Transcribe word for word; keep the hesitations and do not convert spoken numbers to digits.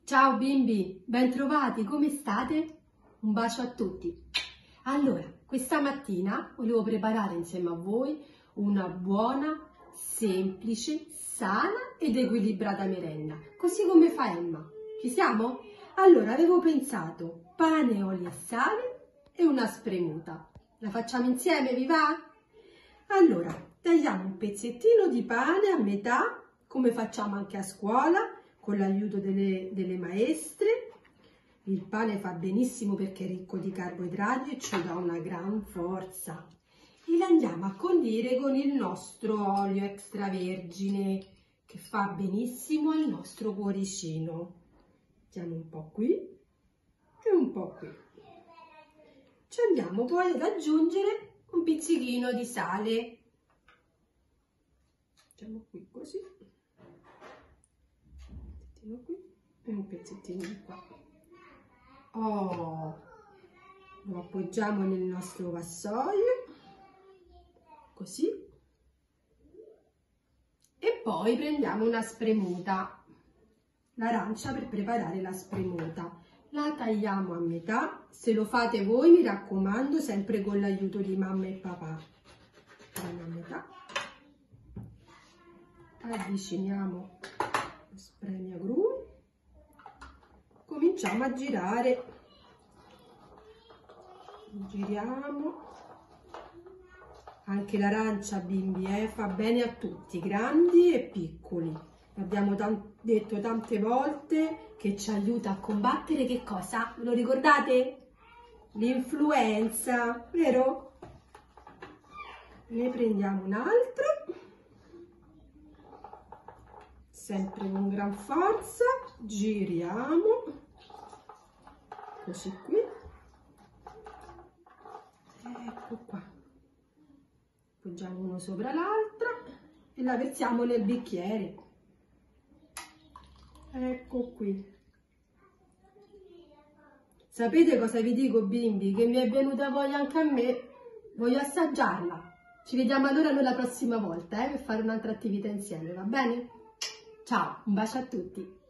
Ciao bimbi, bentrovati, come state? Un bacio a tutti. Allora, questa mattina volevo preparare insieme a voi una buona, semplice, sana ed equilibrata merenda, così come fa Emma. Ci siamo? Allora, avevo pensato pane, olio e sale e una spremuta. La facciamo insieme, vi va? Allora, tagliamo un pezzettino di pane a metà, come facciamo anche a scuola, con l'aiuto delle, delle maestre. Il pane fa benissimo perché è ricco di carboidrati e ci dà una gran forza. E lo andiamo a condire con il nostro olio extravergine che fa benissimo al nostro cuoricino. Mettiamo un po' qui e un po' qui. Ci andiamo poi ad aggiungere un pizzichino di sale. Facciamo qui così. Un pezzettino qui e un pezzettino di qua. Oh, lo appoggiamo nel nostro vassoio, così, e poi prendiamo una spremuta, l'arancia per preparare la spremuta. La tagliamo a metà, se lo fate voi mi raccomando sempre con l'aiuto di mamma e papà. Tagliamo a metà, avviciniamo lo spremiagru. Cominciamo a girare, giriamo, anche l'arancia bimbi eh, fa bene a tutti, grandi e piccoli. Abbiamo tan- detto tante volte che ci aiuta a combattere che cosa? Ve lo ricordate? L'influenza, vero? Ne prendiamo un altro, sempre con gran forza, giriamo. Così qui, ecco qua, appoggiamo uno sopra l'altro e la versiamo nel bicchiere, ecco qui. Sapete cosa vi dico bimbi? Che mi è venuta voglia anche a me, voglio assaggiarla. Ci vediamo allora noi la prossima volta eh, per fare un'altra attività insieme, va bene? Ciao, un bacio a tutti!